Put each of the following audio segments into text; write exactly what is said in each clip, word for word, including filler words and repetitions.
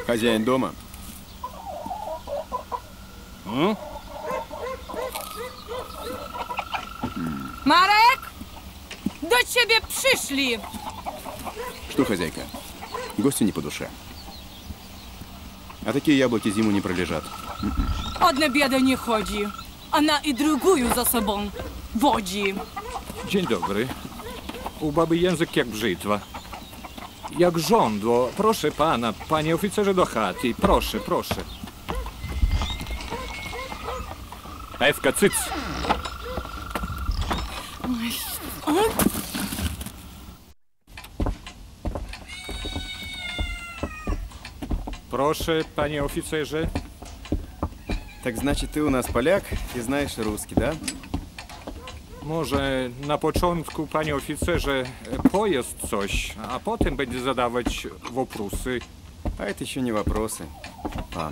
Хозяин дома? М? Марек! До тебя пришли! Что, хозяйка? Гостю не по душе. А такие яблоки зиму не пролежат. Одна беда не ходи. Она и другую за собой водzi. Dzień dobry. U baby język jak brzytwa. Jak żądło. Proszę pana, panie oficerze do chaty. Proszę, proszę. Ewka, cyc. Proszę, panie oficerze. Так значит, ты у нас поляк и знаешь русский, да? Może na początku, panie oficerze, pojest coś, a potem będzie zadawać wопросы. А это еще не вопросы, пан.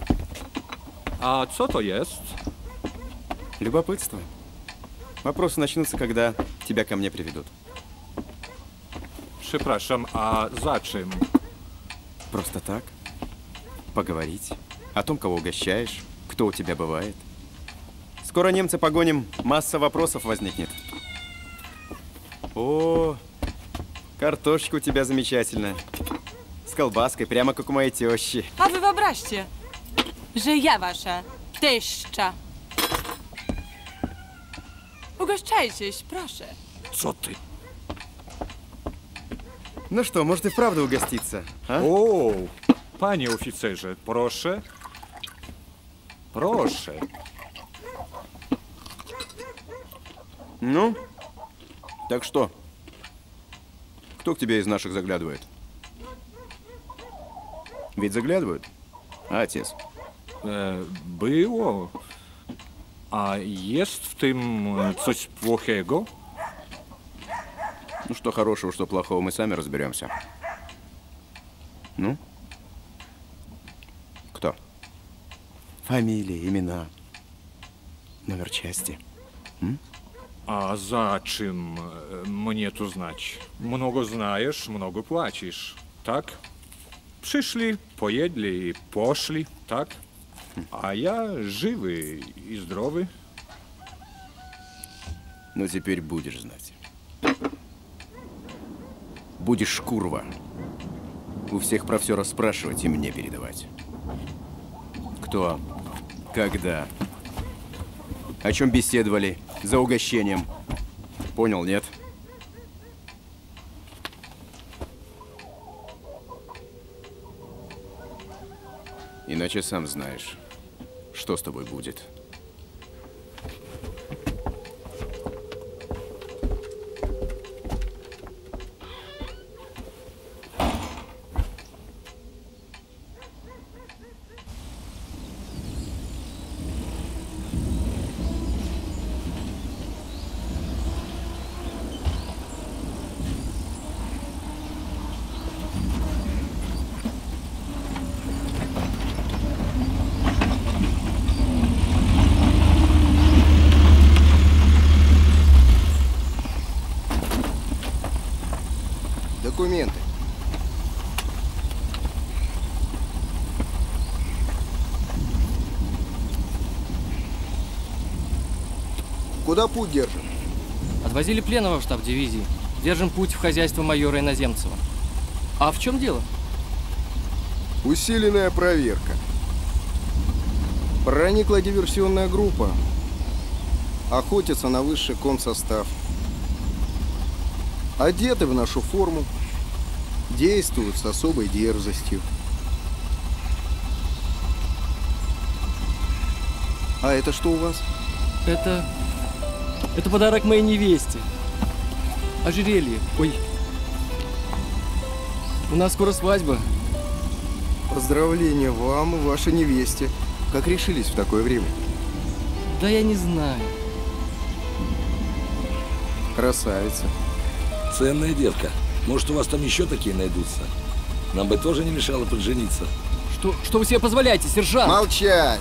A co to jest? Любопытство. Вопросы начнутся, когда тебя ко мне приведут. Przepraszam, a za czym? Просто так. Поговорить. О том, кого угощаешь, кто у тебя бывает. Скоро немцы погоним, масса вопросов возникнет. О, картошечка у тебя замечательная. С колбаской, прямо как у моей тещи. A wy wyobraźcie, że ja wasza teścia. Ugoszczajcieś, proszę. Co ty? Ну что, может и вправду угоститься, а? O, panie oficerze, proszę. Proszę. Ну, так что? Кто к тебе из наших заглядывает? Ведь заглядывают? А отец? E, było. A jest w tym e, coś płochego? Ну, что хорошего, что плохого, мы сами разберемся. Ну? Кто? Фамилии, имена, номер части. М? A za czym e, mnie tu znać? Mnogo znajesz, mnogo płacisz, tak? Przyszli, pojedli i poszli, tak? A ja żywy i zdrowy. Ну, теперь будешь знать. Будешь курва. У всех про все расспрашивать и мне передавать. Кто? Когда? О чем беседовали? За угощением. Понял, нет? Иначе сам знаешь, что с тобой будет. Документы. Куда путь держим? Отвозили пленного в штаб дивизии. Держим путь в хозяйство майора Иноземцева. А в чем дело? Усиленная проверка. Проникла диверсионная группа. Охотятся на высший комсостав. Одеты в нашу форму. Действуют с особой дерзостью. А это что у вас? Это... Это подарок моей невесте. Ожерелье. Ой. У нас скоро свадьба. Поздравления вам и вашей невесте. Как решились в такое время? Да я не знаю. Красавица. Ценная девка. Может, у вас там еще такие найдутся? Нам бы тоже не мешало поджениться. Что, что вы себе позволяете, сержант? Молчать!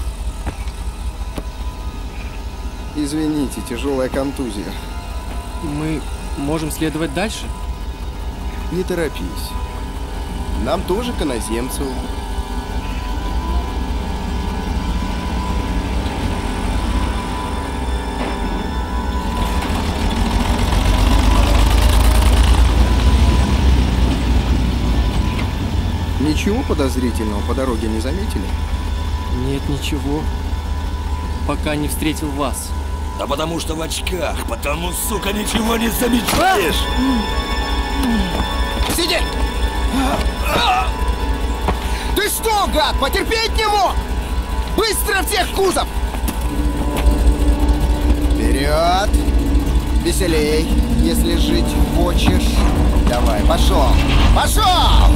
Извините, тяжелая контузия. Мы можем следовать дальше? Не торопись. Нам тоже к иноземцу. Ничего подозрительного по дороге не заметили? Нет, ничего. Пока не встретил вас. Да потому что в очках, потому, сука, ничего не замечаешь. Сидеть! Ты что, гад, потерпеть не мог? Быстро всех в кузов! Вперед! Веселей, если жить хочешь. Давай, пошел! Пошел!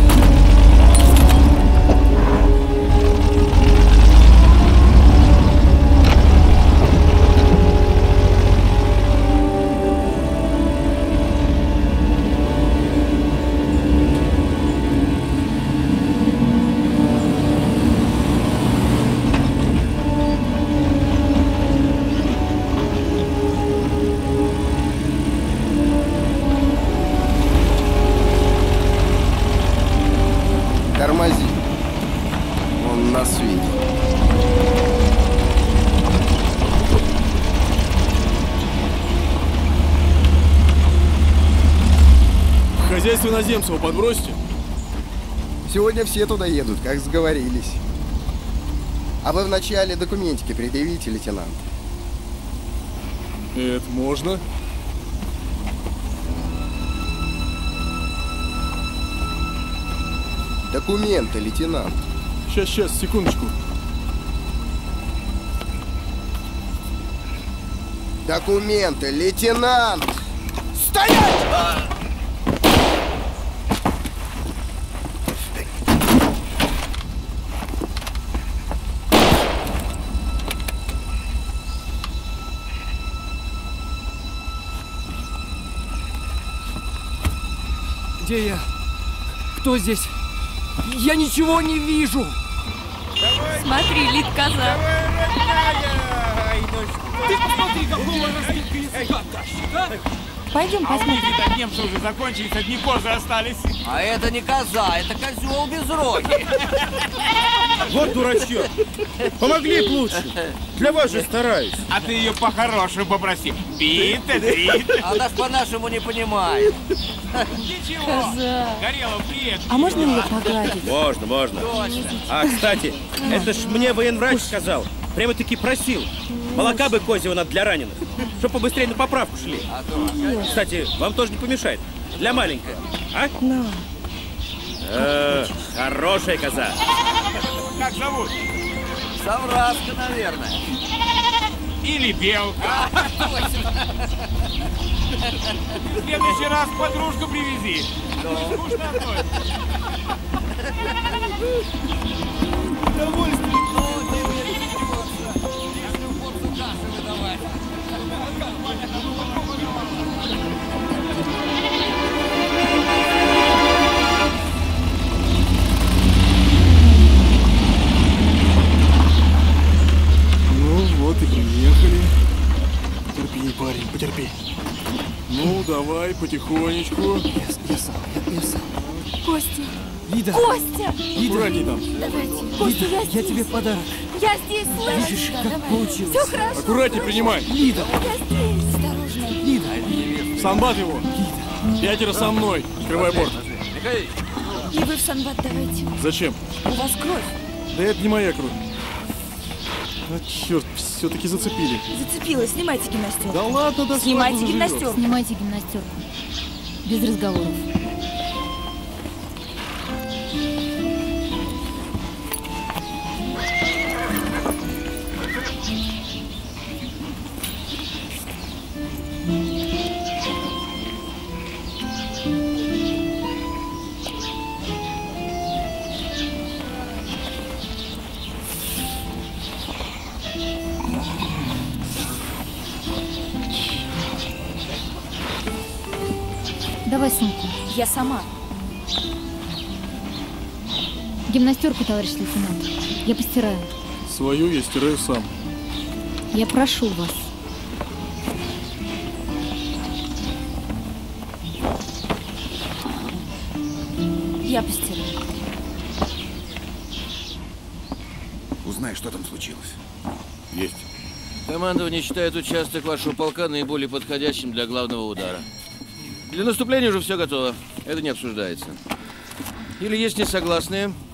Тормози. Он нас видит. Хозяйство иноземцева подбросьте. Сегодня все туда едут, как сговорились. А вы вначале документики предъявите, лейтенант. Это можно? Документы, лейтенант. Сейчас, сейчас, секундочку. Документы, лейтенант! Стоять! Где я? Кто здесь? Я ничего не вижу! Смотри, лит коза. Ты посмотри, какого разбитка языка тащит, а? Пойдем посмотрим. А немцы уже закончились, одни козы остались. А это не коза, это козел без роги. Вот дурачок. Помогли б лучше. Для вас же стараюсь. А ты ее по-хорошему попроси. Пита, Пита. Она ж по-нашему не понимает. Ничего. Коза. Горелов, привет. А можно ее погладить? Можно, можно. А, кстати, это ж мне военврач сказал. Прямо-таки просил. Молока бы козьего надо для раненых. Чтоб побыстрее на поправку шли. Кстати, вам тоже не помешает. Для маленькой. А? На. Э, хорошая коза. Как зовут? Совраска, наверное. Или белка. В следующий раз подружку привези. Скучно одной. Удовольствие. Ну, ты мне не придется. Если в порцию каши выдавать. Ну вот и приехали. Потерпи, парень, потерпи. Ну, давай, потихонечку. Я, я сам, я, я сам. Костя! Лида! Костя! Аккуратней там. Давайте. Костя, я Я здесь. тебе подарок. Я здесь, слышишь? Видишь, как Давай. получилось? Все хорошо. Аккуратней принимай. Лида! Я здесь. Осторожно. Лида! Санбат его. Пятеро со мной. Открывай борт. Михаил, И вы в санбат давайте. Зачем? У вас кровь. Да это не моя кровь. А, черт, все-таки зацепили. Зацепила. Снимайте гимнастерку. Да ладно, да Снимайте сразу заживет. гимнастерку. Снимайте гимнастерку. Без разговоров. Давай сумку. Я сама. Гимнастерку, товарищ лейтенант. Я постираю. Свою я стираю сам. Я прошу вас. Я постираю. Узнай, что там случилось. Есть. командование считает участок вашего полка наиболее подходящим для главного удара. Для наступления уже все готово. Это не обсуждается. Или есть несогласные?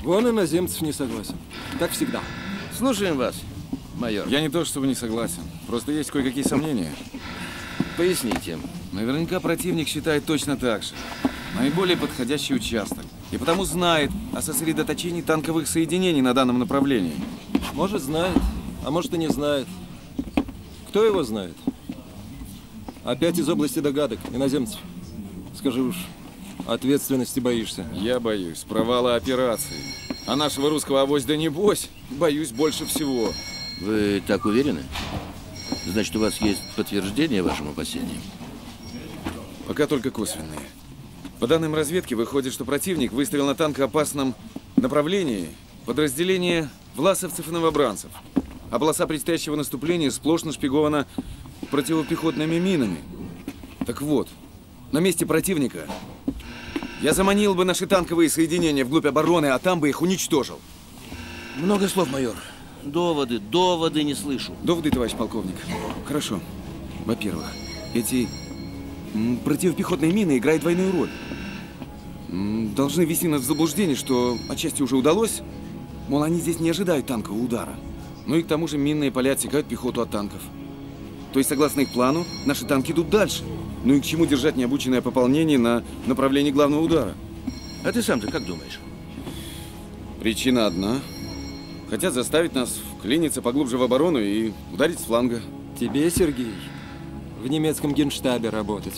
Вон иноземцев не согласен. Как всегда. Слушаем вас, майор. Я не то чтобы не согласен. Просто есть кое-какие сомнения. Поясните. Наверняка противник считает точно так же. Наиболее подходящий участок. И потому знает о сосредоточении танковых соединений на данном направлении. Может, знает, а может и не знает. Кто его знает? Опять из области догадок, иноземцев. Скажи уж, ответственности боишься? Я боюсь провала операции. А нашего русского авось да небось, боюсь больше всего. Вы так уверены? Значит, у вас есть подтверждение вашим опасениям? Пока только косвенные. По данным разведки, выходит, что противник выставил на танкоопасном направлении подразделение власовцев и новобранцев. А полоса предстоящего наступления сплошь нашпигована противопехотными минами. Так вот, на месте противника я заманил бы наши танковые соединения вглубь обороны, а там бы их уничтожил. Много слов, майор. Доводы, доводы не слышу. Доводы, товарищ полковник. Хорошо. Во-первых, эти м, противопехотные мины играют двойную роль. М, должны ввести нас в заблуждение, что отчасти уже удалось. Мол, они здесь не ожидают танкового удара. Ну и к тому же минные поля отсекают пехоту от танков. То есть, согласно их плану, наши танки идут дальше. Ну и к чему держать необученное пополнение на направлении главного удара? А ты сам-то как думаешь? Причина одна. Хотят заставить нас вклиниться поглубже в оборону и ударить с фланга. Тебе, Сергей, в немецком генштабе работать.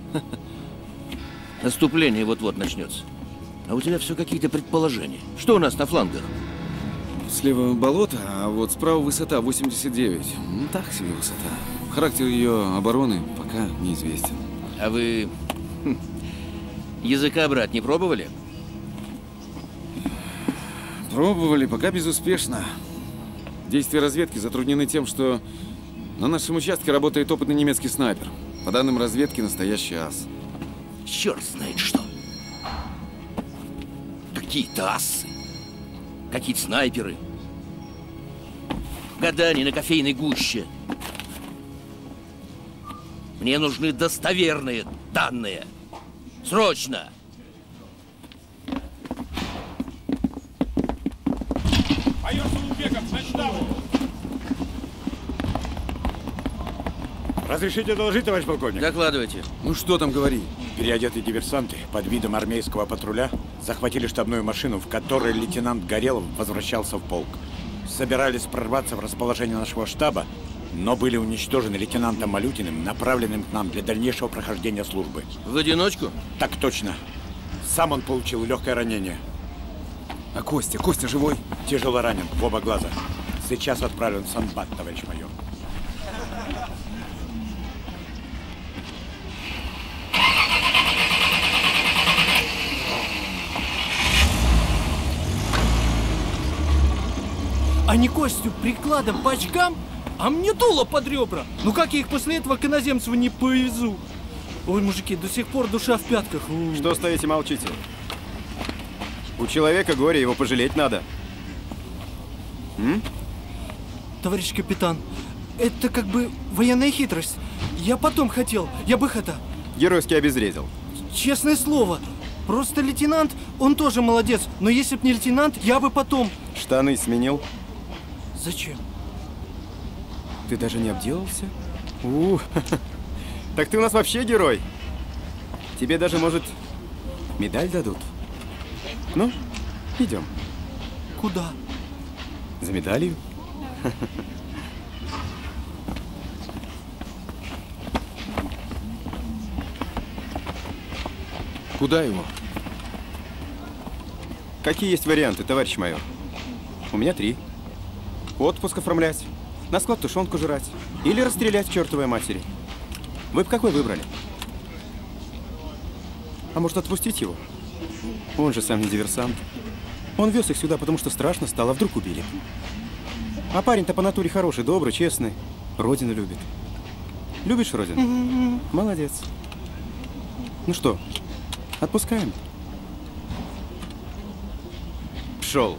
Наступление вот-вот начнется. А у тебя все какие-то предположения. Что у нас на флангах? Слева болото, а вот справа высота восемьдесят девять. Ну, так себе высота. Характер ее обороны пока неизвестен. А вы хм, языка брать не пробовали? Пробовали, пока безуспешно. Действия разведки затруднены тем, что на нашем участке работает опытный немецкий снайпер. По данным разведки, настоящий ас. Черт знает что. Какие-то асы. Какие-то снайперы. Гадание на кофейной гуще. Мне нужны достоверные данные. Срочно! Майор Сулубеков, на штабу! Разрешите доложить, товарищ полковник? Докладывайте. Ну что там говори? Переодетые диверсанты под видом армейского патруля захватили штабную машину, в которой лейтенант Горелов возвращался в полк. Собирались прорваться в расположение нашего штаба, но были уничтожены лейтенантом Малютиным, направленным к нам для дальнейшего прохождения службы. В одиночку? Так точно. Сам он получил легкое ранение. А Костя? Костя живой? Тяжело ранен, в оба глаза. Сейчас отправлен в санбат, товарищ майор. А не Костю прикладом по очкам, а мне дуло под ребра. Ну как я их после этого к иноземцу не повезу? Ой, мужики, до сих пор душа в пятках. У. Что стоите, молчите? У человека горе, его пожалеть надо. М? Товарищ капитан, это как бы военная хитрость. Я потом хотел, я бы это... Геройски обезвредил. Честное слово, просто лейтенант, он тоже молодец. Но если б не лейтенант, я бы потом... Штаны сменил? Зачем? Ты даже не обделался? У, так ты у нас вообще герой. Тебе даже, может, медаль дадут? Ну, идем. Куда? За медалью. Куда его? Какие есть варианты, товарищ майор? У меня три. Отпуск оформлять, на склад тушенку жрать или расстрелять к чертовой матери. Вы бы какой выбрали? А может, отпустить его? Он же сам не диверсант. Он вез их сюда, потому что страшно стало, а вдруг убили. А парень-то по натуре хороший, добрый, честный. Родину любит. Любишь родину? Молодец. Ну что, отпускаем? Пшел.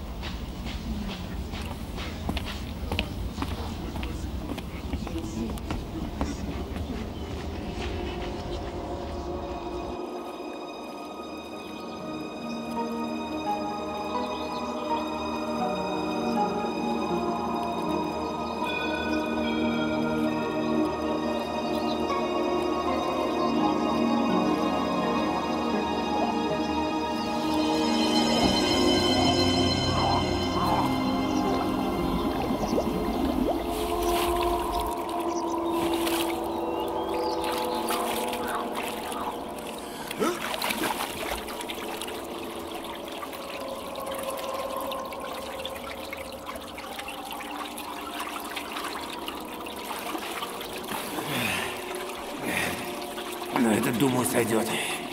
думаю, сойдет.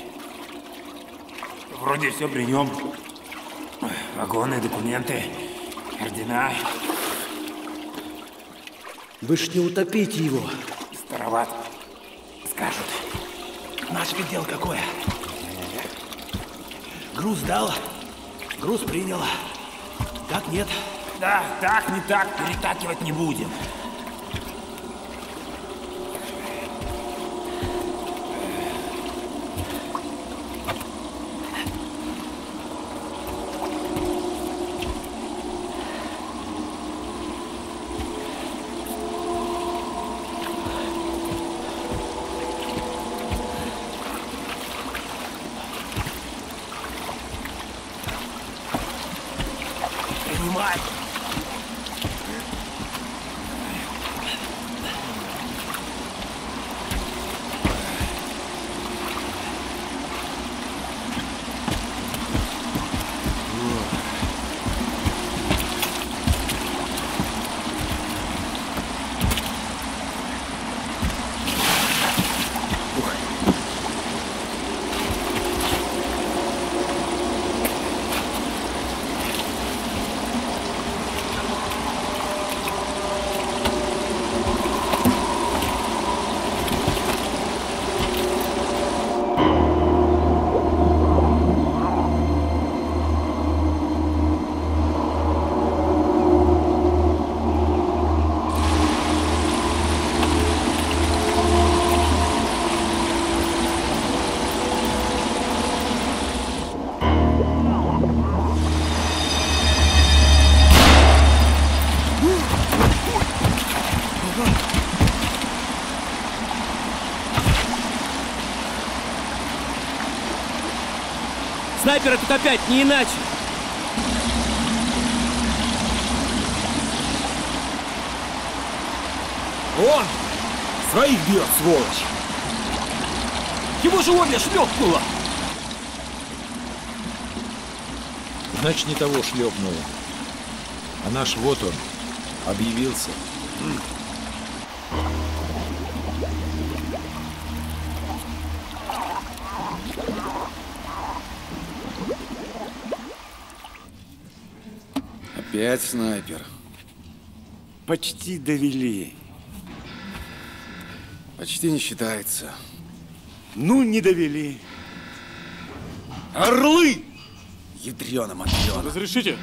Вроде все при нем. Вагоны, документы, ордена. Вы ж не утопите его. Староват, скажут. Наше ведь дело какое? Груз дал, груз принял. Так нет. Да, так, не так, перетакивать не будем. Принимай. Снайперы тут опять, не иначе. Он своих бьет, сволочь. Его же обе шлепнуло. Значит, не того шлепнуло. А наш вот он, объявился. Опять снайпер. Почти довели. Почти не считается. Ну, не довели. Орлы! Ядрёна матрёна. Разрешите?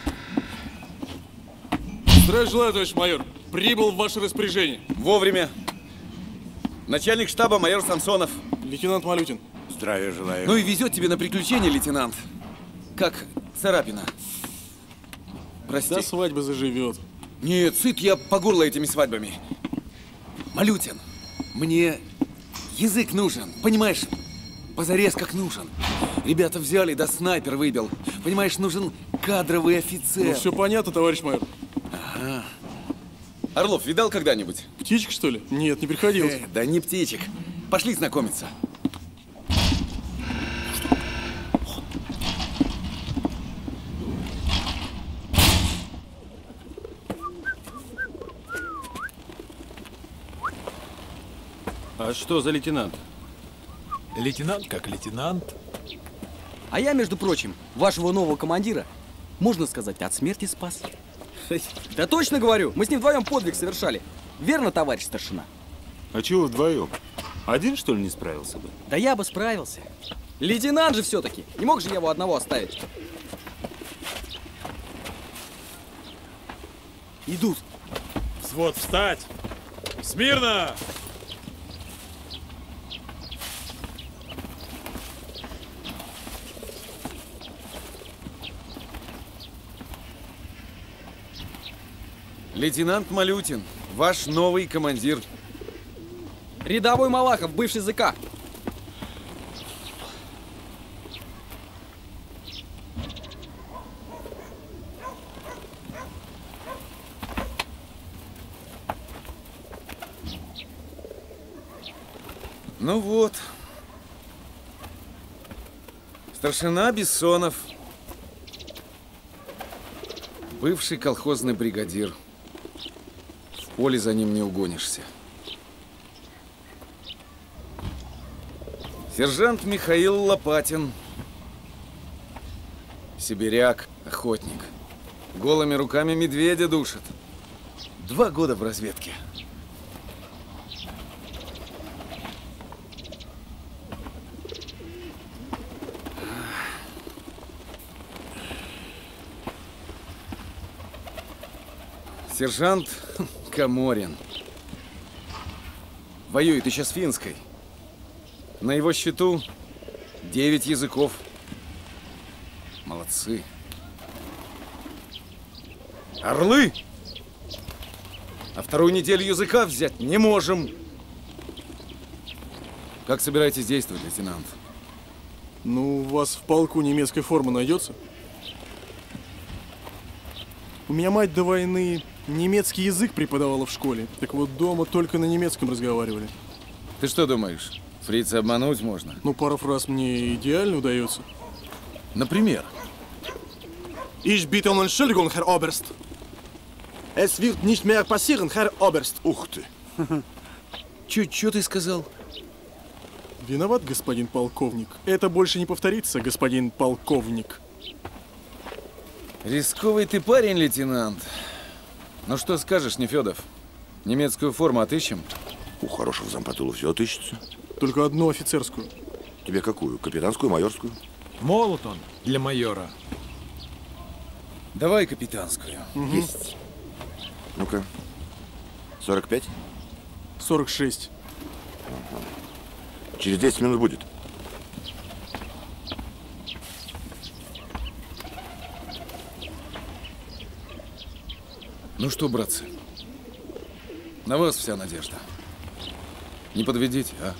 Здравия желаю, товарищ майор. Прибыл в ваше распоряжение. Вовремя. Начальник штаба майор Самсонов. Лейтенант Малютин. Здравия желаю. Ну и везет тебе на приключения, лейтенант. Как царапина. Прости. До свадьбы заживет. Нет, сыт я по горло этими свадьбами. Малютин, мне язык нужен, понимаешь? Позарез как нужен. Ребята взяли, да снайпер выбил. Понимаешь, нужен кадровый офицер. Ну, все понятно, товарищ майор. Ага. Орлов видал когда-нибудь? Птичек, что ли? Нет, не приходилось. Э, да не птичек. Пошли знакомиться. А что за лейтенант? Лейтенант как лейтенант. А я, между прочим, вашего нового командира, можно сказать, от смерти спас. Да точно говорю, мы с ним вдвоем подвиг совершали. Верно, товарищ старшина? А чего вдвоем? Один, что ли, не справился бы? Да я бы справился. Лейтенант же все-таки. Не мог же я его одного оставить. Идут. Взвод, встать! Смирно! Лейтенант Малютин, ваш новый командир. Рядовой Малахов, бывший ЗК. Ну вот. Старшина Бессонов. Бывший колхозный бригадир. В поле за ним не угонишься. Сержант Михаил Лопатин. Сибиряк, охотник. Голыми руками медведя душит. Два года в разведке. Сержант Каморин. Воюет еще с финской. На его счету девять языков. Молодцы. Орлы! А вторую неделю языка взять не можем. Как собираетесь действовать, лейтенант? Ну, у вас в полку немецкая форма найдется? У меня мать до войны немецкий язык преподавала в школе. Так вот дома только на немецком разговаривали. Ты что думаешь, фрица обмануть можно? Ну, пару фраз мне идеально удается. Например? Ich bitte um Entschuldigung, Herr Oberst. Es wird nicht mehr passieren, Herr Oberst. Ух ты. Чё ты сказал? Виноват, господин полковник. Это больше не повторится, господин полковник. Рисковый ты парень, лейтенант. Ну что скажешь, Нефёдов? Немецкую форму отыщем? У хороших зампотулов все отыщется. Только одну офицерскую. Тебе какую? Капитанскую, майорскую? Молот он для майора. Давай капитанскую. Угу. Есть. Ну-ка. сорок пять? сорок шесть. Ага. Через десять минут будет. Ну что, братцы, на вас вся надежда. Не подведите, а?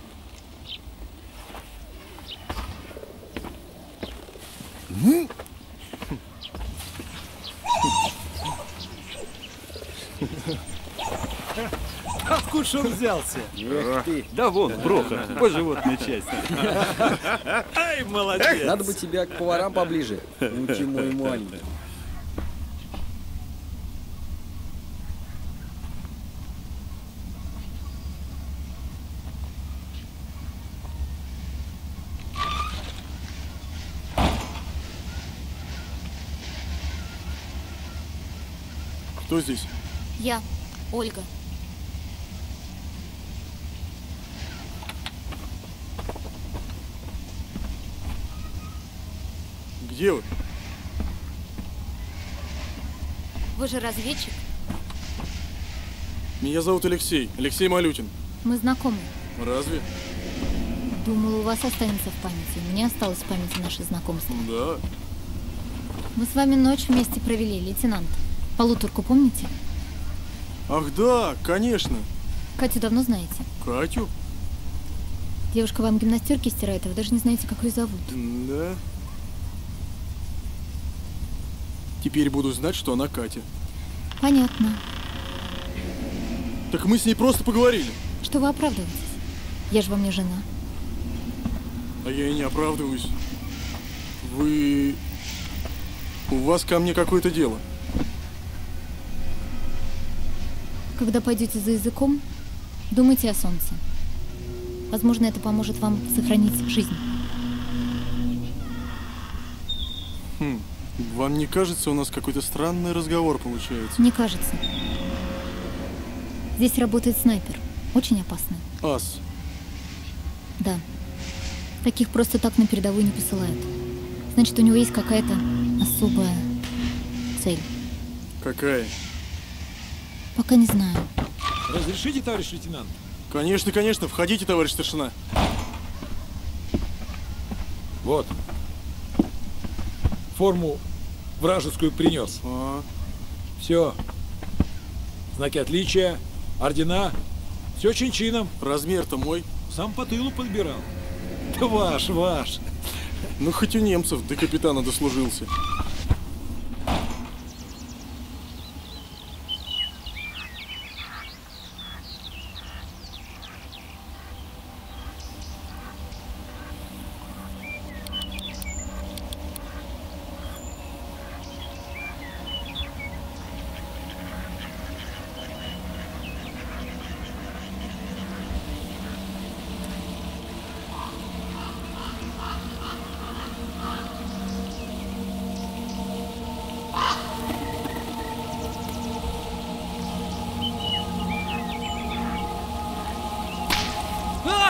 Ну? Откуда ж он взялся? Эх ты. Да вон, Прохор, по животной части. Ай, молодец. Надо бы тебя к поварам поближе. Учи мой маленький. Кто здесь? Я, Ольга. Где вы? Вы же разведчик? Меня зовут Алексей. Алексей Малютин. Мы знакомы. Разве? Думала, у вас останется в памяти. У меня осталось в памяти наше знакомство. Да. Мы с вами ночь вместе провели, лейтенант. Полуторку помните? Ах да, конечно. Катю давно знаете? Катю? Девушка вам гимнастерки стирает, а вы даже не знаете, как ее зовут. Да. Теперь буду знать, что она Катя. Понятно. Так мы с ней просто поговорили. Что вы оправдываетесь? Я же вам не жена. А я и не оправдываюсь. Вы... У вас ко мне какое-то дело. Когда пойдете за языком, думайте о солнце. Возможно, это поможет вам сохранить жизнь. Хм. Вам не кажется, у нас какой-то странный разговор получается? Не кажется. Здесь работает снайпер. Очень опасный. Ас. Да. Таких просто так на передовую не посылают. Значит, у него есть какая-то особая цель. Какая? Пока не знаю. Разрешите, товарищ лейтенант? Конечно, конечно. Входите, товарищ старшина. Вот. Форму вражескую принес. А. Все. Знаки отличия, ордена. Все чин-чином. Размер-то мой. Сам по тылу подбирал. Да ваш, ваш. Ну, хоть у немцев до капитана дослужился.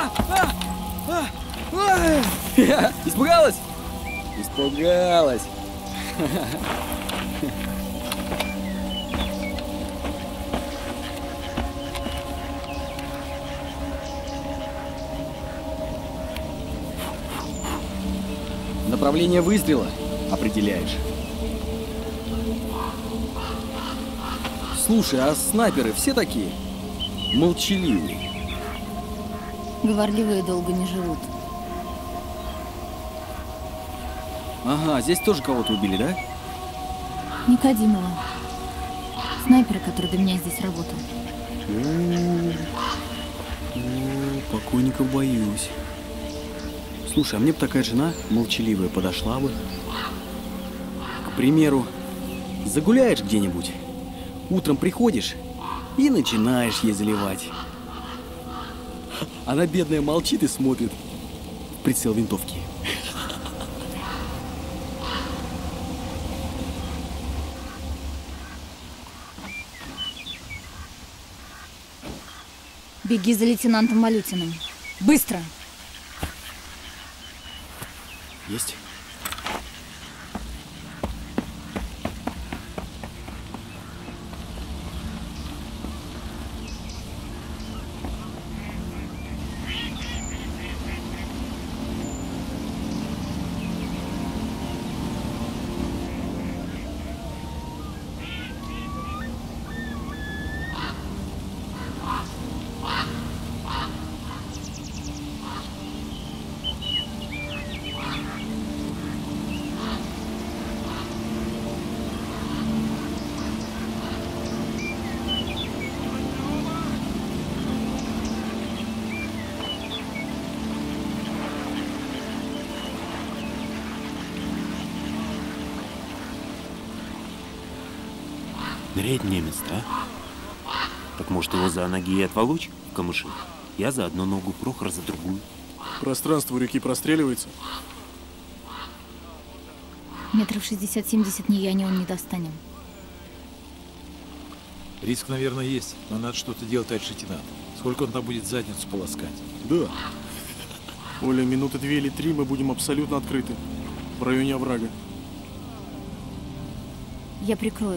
Испугалась? Испугалась. Направление выстрела определяешь. Слушай, а снайперы все такие? Молчаливые. Говорливые долго не живут. Ага, здесь тоже кого-то убили, да? Никодимова. Снайпера, который до меня здесь работал. Покойников боюсь. Слушай, а мне бы такая жена молчаливая подошла бы. К примеру, загуляешь где-нибудь, утром приходишь и начинаешь ей заливать. Она, бедная, молчит и смотрит в прицел винтовки. Беги за лейтенантом Малютиным. Быстро! Есть. Ныряет немец, да? Так может его за ноги и отволочь в камыши? Я за одну ногу, Прохор за другую. Пространство у реки простреливается? Метров шестьдесят-семьдесят ни я, ни он не достанем. Риск, наверное, есть, но надо что-то делать, товарищ лейтенант. Сколько он там будет задницу полоскать? Да. Оля, минуты две или три мы будем абсолютно открыты. В районе оврага. Я прикрою.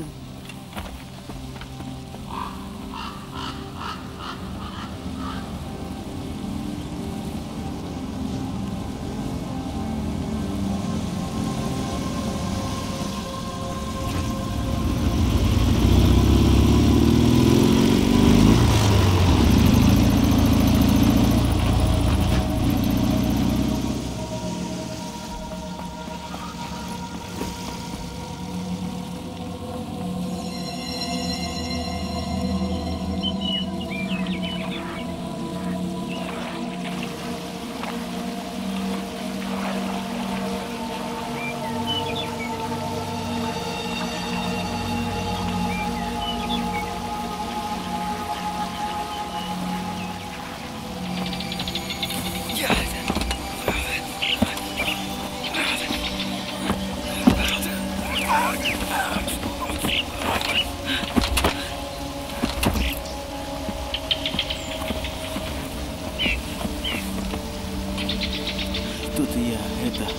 Что-то я это...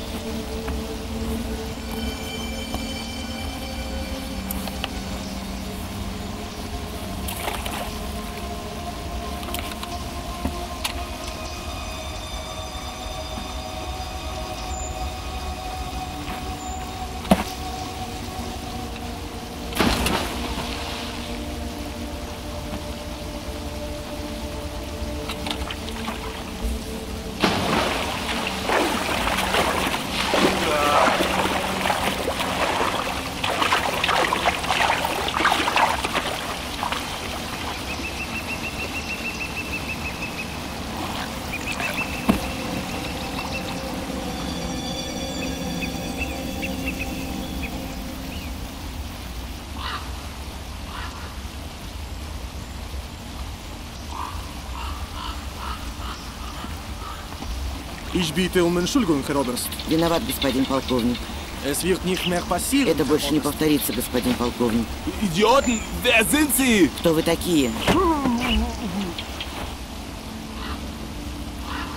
Виноват, господин полковник. Это больше не повторится, господин полковник. Идиоты! Wer sind Sie? Кто вы такие?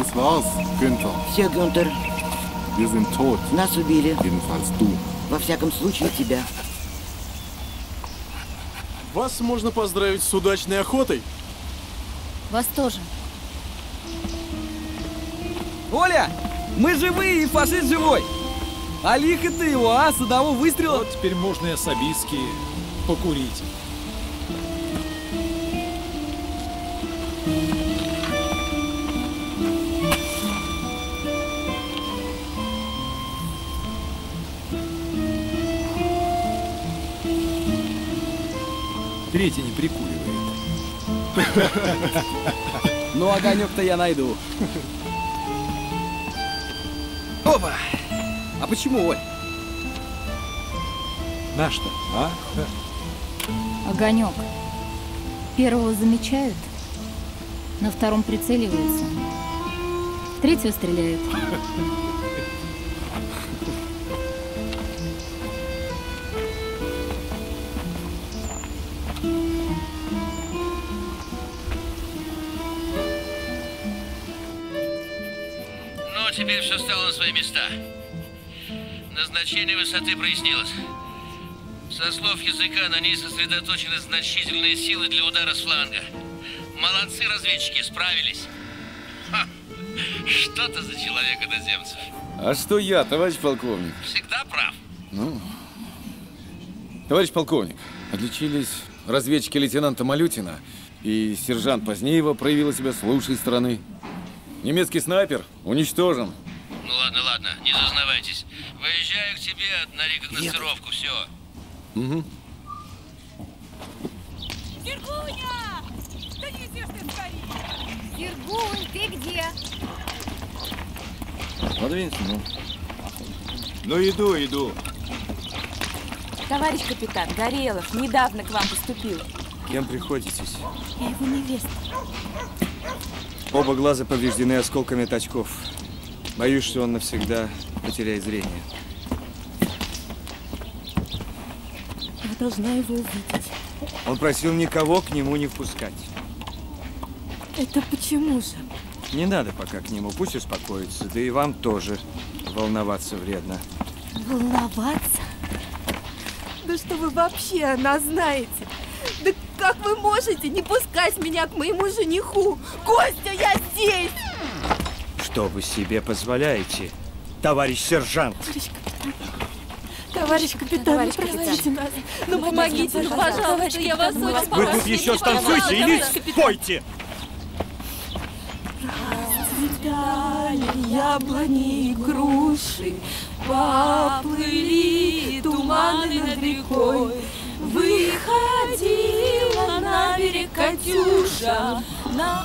Das war's, Günther. Все, Гюнтер, Wir sind tot. нас убили. Jedenfalls du. Во всяком случае, тебя. Вас можно поздравить с удачной охотой. Вас тоже. Оля, мы живые и фашист живой. А лихо ты его, а, с одного выстрела. Вот теперь можно и особистски покурить. Третий не прикуривает. Ну, огонек-то я найду. Опа! А почему, Оль? Наш-то, а? Огонек. Первого замечают, на втором прицеливаются, третьего стреляют. Ну, теперь все стало на свои места. Назначение высоты прояснилось. Со слов языка, на ней сосредоточены значительные силы для удара с фланга. Молодцы разведчики, справились. Ха. Что ты за человек, иноземцев? А что я, товарищ полковник? Всегда прав. Ну, товарищ полковник, отличились разведчики лейтенанта Малютина, и сержант Позднеева проявила себя с лучшей стороны. Немецкий снайпер уничтожен. Ну ладно, ладно, не зазнавайтесь. Выезжаю к тебе на рекогносцировку, все. Угу. Сергуня! Да несешь ты скорее! Сергунь, ты где? Подвинься, ну. Ну, иду, иду. Товарищ капитан, Горелов недавно к вам поступил. Кем приходитесь? Я его невеста. Оба глаза повреждены осколками от очков. Боюсь, что он навсегда потеряет зрение. Я должна его увидеть. Он просил никого к нему не впускать. Это почему же? Не надо пока к нему, пусть успокоится. Да и вам тоже волноваться вредно. Волноваться? Да что вы вообще о нас знаете? Да как вы можете не пускать меня к моему жениху? Костя, я здесь! Что вы себе позволяете, товарищ сержант? Товарищ капитан, Товарищ ну, капитан. простите нас. Ну помогите, ну пожалуйста, я вас очень Вы тут еще станцуйте или спойте! Расцветали яблони и груши, поплыли туманы над рекой. Выходила на берег Катюша, на...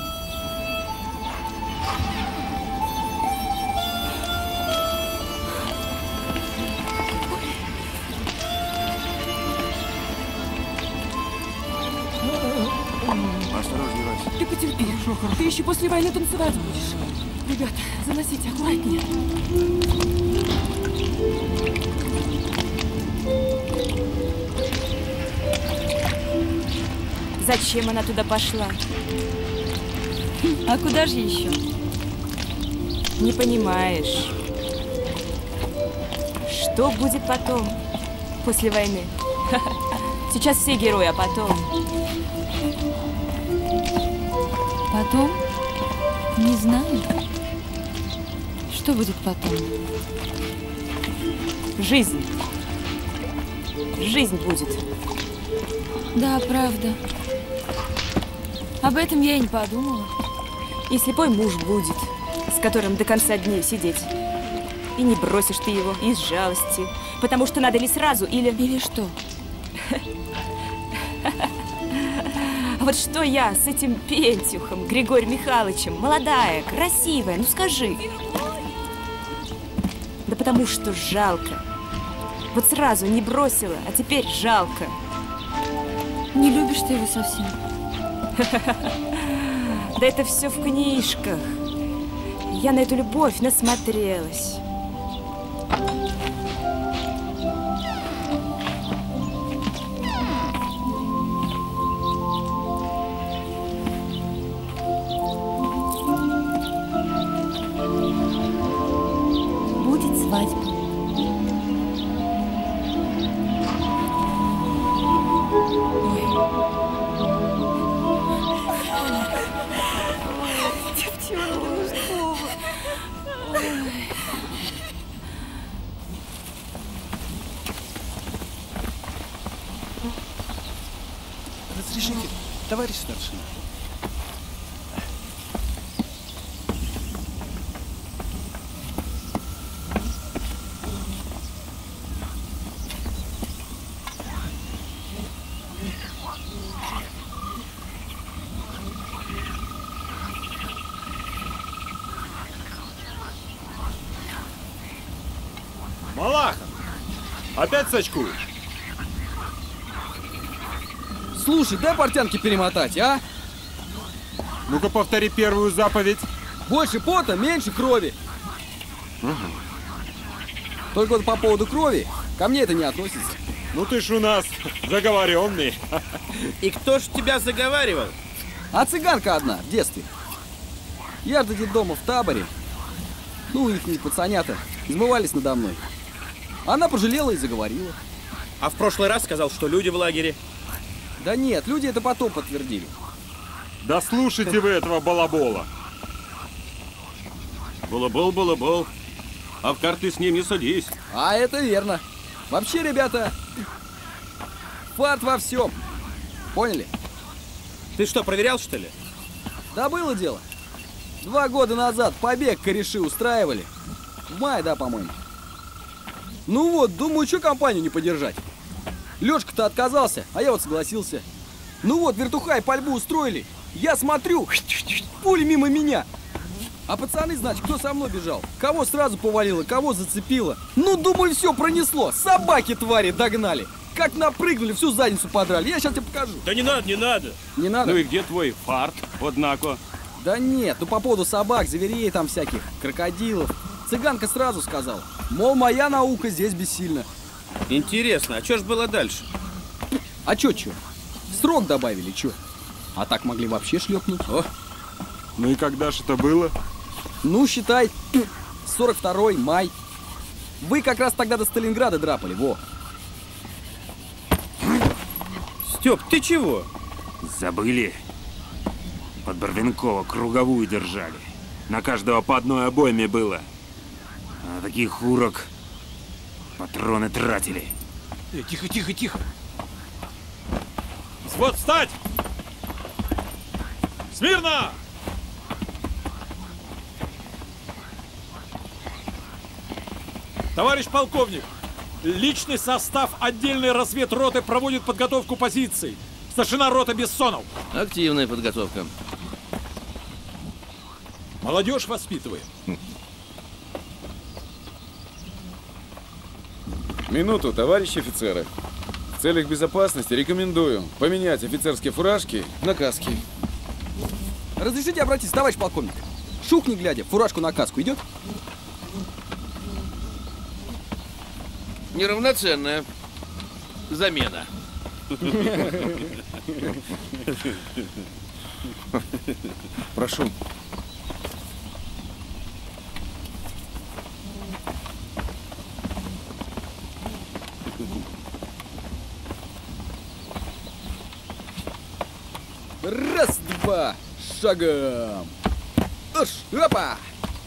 Осторожней, Вася. Ты потерпи. Ты еще после войны танцевать будешь. Ребята, заносите аккуратнее. Зачем она туда пошла? А куда же еще? Не понимаешь. Что будет потом, после войны? Сейчас все герои, а потом... Потом? Не знаю. Что будет потом? Жизнь. Жизнь будет. Да, правда. Об этом я и не подумала. И слепой муж будет, с которым до конца дней сидеть. И не бросишь ты его из жалости, потому что надо или сразу, или... Или что? Вот что я с этим Пентюхом, Григорием Михайловичем, молодая, красивая, ну скажи. Да потому что жалко. Вот сразу не бросила, а теперь жалко. Не любишь ты его совсем? Да это все в книжках. Я на эту любовь насмотрелась. Разрешите, товарищ старшина. Малахов, опять сачкуешь? Слушай, дай портянки перемотать, а? Ну-ка повтори первую заповедь. Больше пота, меньше крови. Угу. Только вот по поводу крови, ко мне это не относится. Ну ты ж у нас заговоренный. И кто ж тебя заговаривал? А цыганка одна, в детстве. Я до детдома в таборе. Ну, их пацанята измывались надо мной. Она пожалела и заговорила. А в прошлый раз сказал, что люди в лагере. Да нет, люди это потом подтвердили. Да слушайте вы этого балабола. Балабол, балабол. А в карты с ним не садись. А это верно. Вообще, ребята, фарт во всем. Поняли? Ты что, проверял, что ли? Да было дело. Два года назад побег кореши устраивали. В мае, да, по-моему. Ну вот, думаю, что компанию не поддержать. Лёшка-то отказался, а я вот согласился. Ну вот, вертухай пальбу устроили. Я смотрю, пули мимо меня. А пацаны, значит, кто со мной бежал? Кого сразу повалило, кого зацепило. Ну, думаю, все пронесло. Собаки твари догнали. Как напрыгнули, всю задницу подрали. Я сейчас тебе покажу. Да не надо, не надо. Не надо? Ну и где твой фарт, однако? Да нет, ну по поводу собак, зверей там всяких, крокодилов. Цыганка сразу сказала, мол, моя наука здесь бессильна. Интересно, а что ж было дальше? А чё, чё? Срок добавили, чё? А так могли вообще шлепнуть. О. Ну и когда ж это было? Ну, считай, сорок второй май. Вы как раз тогда до Сталинграда драпали, во. Стёп, ты чего? Забыли? Под Барвинкова круговую держали. На каждого по одной обойме было. А таких урок патроны тратили. Э, тихо, тихо, тихо. Взвод, встать! Смирно! Товарищ полковник, личный состав отдельной разведроты проводит подготовку позиций. Старшина роты Бессонов. Активная подготовка. Молодежь воспитываем. Минуту, товарищи офицеры. В целях безопасности рекомендую поменять офицерские фуражки на каски. Разрешите обратиться, товарищ полковник? Шух не глядя, фуражку на каску идет? Неравноценная замена. Прошу. Раз, два, шагом. Ош, опа!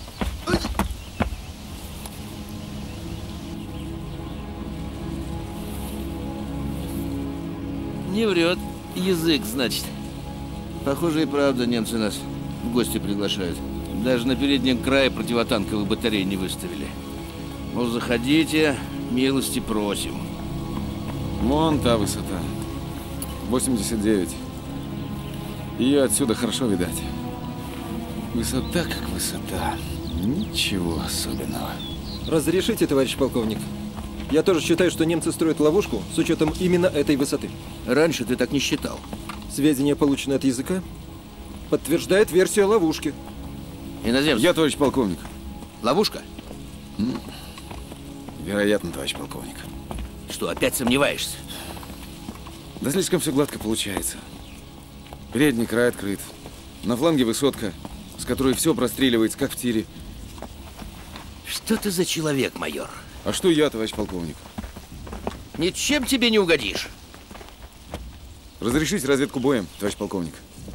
Не врет. Язык, значит. Похоже, и правда немцы нас в гости приглашают. Даже на переднем крае противотанковых батарей не выставили. Мол, заходите, милости просим. Вон та высота. восемьдесят девять. Ее отсюда хорошо видать. Высота как высота. Ничего особенного. Разрешите, товарищ полковник? Я тоже считаю, что немцы строят ловушку с учетом именно этой высоты. Раньше ты так не считал. Сведения, полученные от языка, подтверждает версию ловушки. Иноземцы. Я, товарищ полковник. Ловушка? М? Вероятно, товарищ полковник. Что, опять сомневаешься? Да слишком все гладко получается. Передний край открыт. На фланге высотка, с которой все простреливается, как в тире. Что ты за человек, майор? А что я, товарищ полковник? Ничем тебе не угодишь. Разрешите разведку боем, товарищ полковник.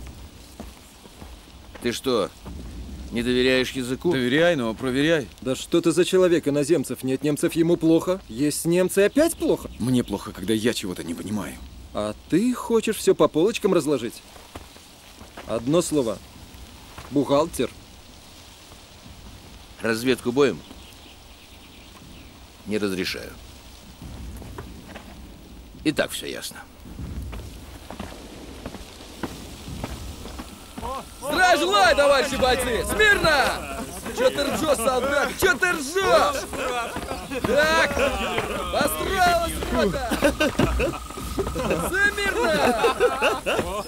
Ты что, не доверяешь языку? Доверяй, но проверяй. Да что ты за человек, иноземцев? Нет немцев, ему плохо. Есть немцы, опять плохо. Мне плохо, когда я чего-то не понимаю. А ты хочешь все по полочкам разложить? Одно слово. Бухгалтер. Разведку боем? Не разрешаю. И так все ясно. Здравия желаю, товарищи бойцы! Смирно! Че ты ржешь, солдат? Че ты ржешь? Так, построилась рота! Смирно!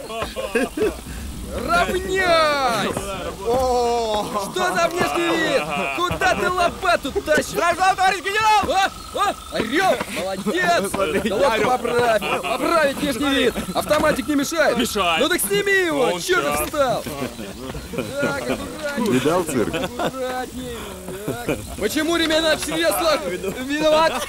Равняй! Что за внешний вид? Куда ты лопату тащишь? Здравствуй, товарищ генерал! О, о, орел! Молодец! Да лодку поправь! Поправить внешний вид! Автоматик не мешает! Мешает. Ну так сними его! Он Чё щас. ты встал? Так, аккуратней. Видал цирк? Аккуратней. Так. Почему ремена в чреслах? Виноват!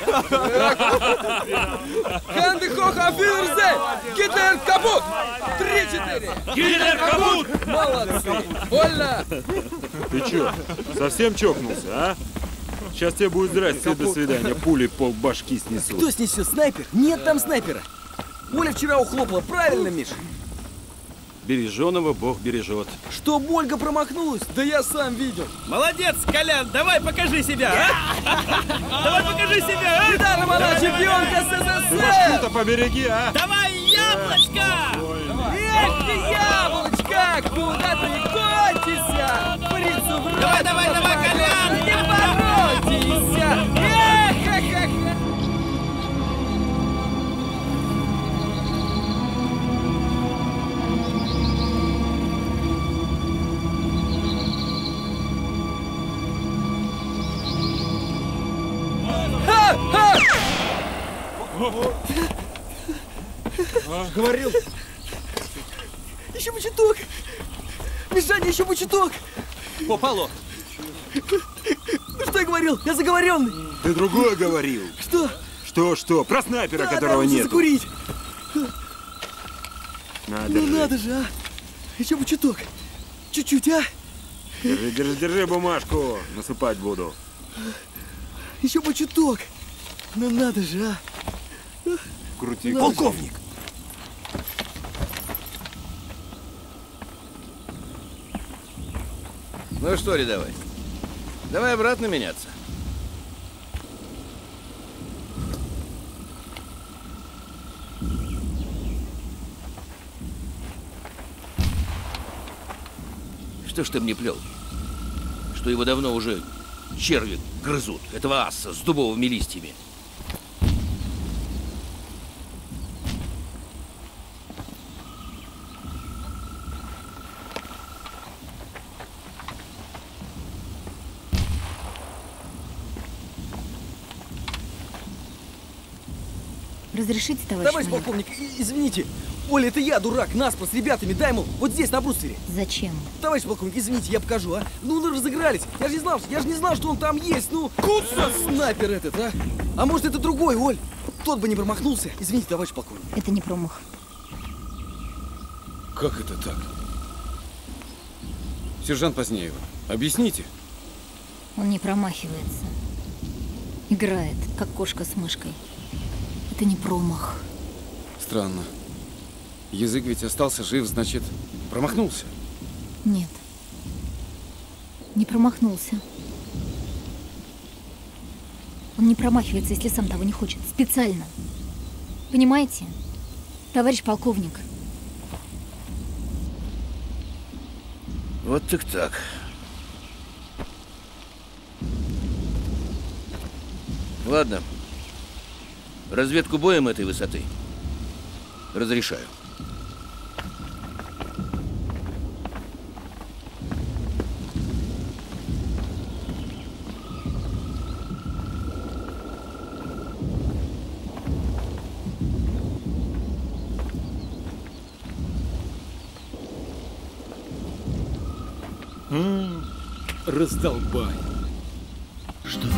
Ханды хоха фюрзе! Гитлер капут! Три-четыре! Гитлер капут! Молодцы! Больно! Ты чё, совсем чокнулся, а? Сейчас тебе будет здрасте, до свидания. Пули пол башки снесут. Кто снесет? Снайпер? Нет там снайпера! Оля вчера ухлопала, правильно, Миш? Береженого Бог бережет. Что Ольга промахнулась? Да я сам видел. Молодец, Колян, давай покажи себя, а? Давай покажи себя, а? Недаром она чемпионка СССР! Башку-то побереги, а? Давай, яблочко! Эх ты, яблочко! Куда ты котися? Фрицу в рот! Давай, давай, давай, Колян! Не боротися! Эх, эх, эх! Говорил. Еще бы чуток. Мишаня, еще бы чуток. Попало. Ну что я говорил? Я заговоренный. Ты другое говорил. Что? Что, что? Про снайпера, Да, которого да, нет. закурить. На, Ну держи. надо же, а. Еще бы чуток. Чуть-чуть, а. Держи, держи, держи бумажку. Насыпать буду. Еще бы чуток. Ну надо же, а. Крути. Надо же. Полковник. Ну что, рядовой, давай обратно меняться. Что ж ты мне плел? Что его давно уже черви грызут, этого аса с дубовыми листьями. Разрешите, товарищ Товарищ майор? полковник, и- извините. Оля, это я, дурак, наспор с ребятами. Дай, мол, вот здесь, на бруствере. Зачем? Товарищ полковник, извините, я покажу, а? Ну, ну, разыгрались. Я же не знал, я же не знал, что он там есть. Ну, куца, снайпер этот, а? А может, это другой, Оль? Тот бы не промахнулся. Извините, товарищ полковник. Это не промах. Как это так? Сержант Позднеева, объясните. Он не промахивается. Играет, как кошка с мышкой. Это не промах. Странно. Язык ведь остался жив, значит, промахнулся. Нет. Не промахнулся. Он не промахивается, если сам того не хочет. Специально. Понимаете? Товарищ полковник. Вот так так. Ладно. Разведку боем этой высоты разрешаю. Раздолбай. Что?